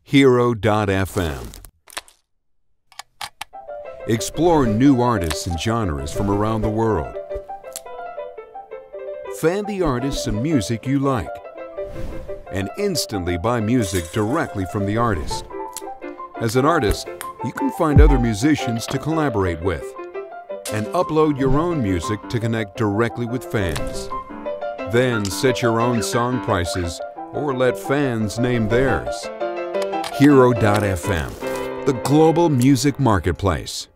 Hearo.fm. Explore new artists and genres from around the world. Fan the artists and music you like, and instantly buy music directly from the artist. As an artist, you can find other musicians to collaborate with, and upload your own music to connect directly with fans. Then set your own song prices or let fans name theirs. Hearo.fm, the global music marketplace.